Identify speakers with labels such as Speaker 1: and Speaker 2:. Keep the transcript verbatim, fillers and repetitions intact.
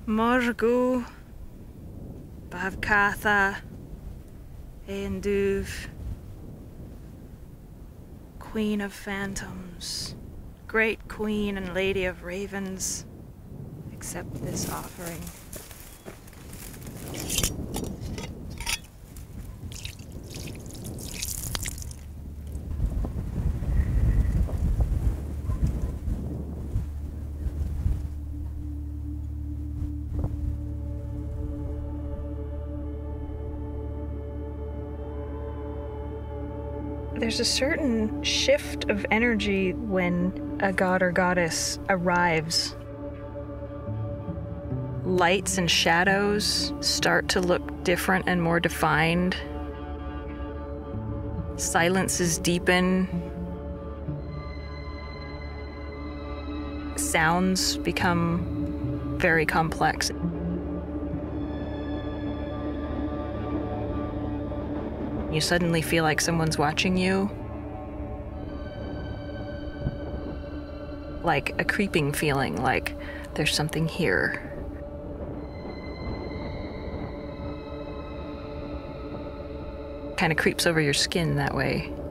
Speaker 1: Morgu, Bavkatha, Eanduv, Queen of Phantoms, Great Queen and Lady of Ravens, accept this offering. There's a certain shift of energy when a god or goddess arrives. Lights and shadows start to look different and more defined. Silences deepen. Sounds become very complex. You suddenly feel like someone's watching you. Like a creeping feeling, like there's something here. Kind of creeps over your skin that way.